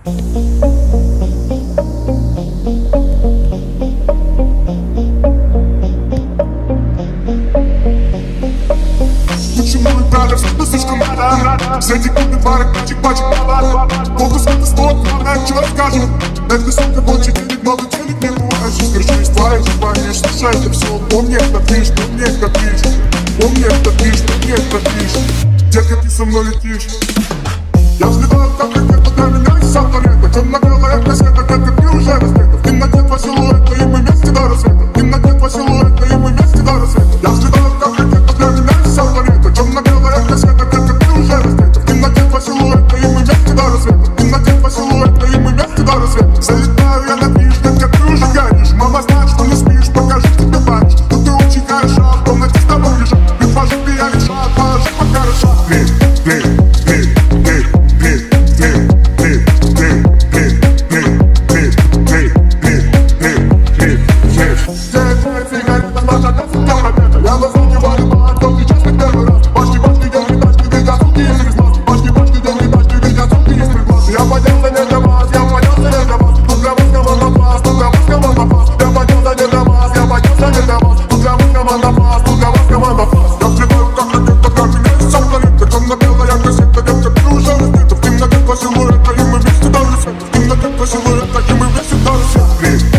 Почему и правда все слишком рано? Среди кухни пары пачек мало. Полку света слот, главное, что расскажут. Это сука, больше денег, много денег не бываешь. Скажи, из твоей компании, слушай, это все. Помни, это ты, помни, это ты. Помни, это ты, помни, это ты. Детка, ты со мной летишь. Я взлетаю, как ракета, для меня и сам планета. Темно-белая кассета, детка, ты уже раздета. В темноте два силуэта, и мы вместе до рассвета. В темноте два силуэта, и мы вместе до рассвета. Я взлетаю, как ракета, для меня и сам планета. Темно-белая кассета, детка, ты уже раздета. В темноте два силуэта, и мы вместе до рассвета. В темноте два силуэта, и мы вместе до рассвета. Залетаю я на движ, детка, ты уже горишь. Мама знает, что не спишь, покажи, тебе паришь. Но ты очень хороша, в комнате с тобой лежу. Ты поживи, я решаю, положи, пока хороша. Поцелуй, так и мы вместе до рассвета.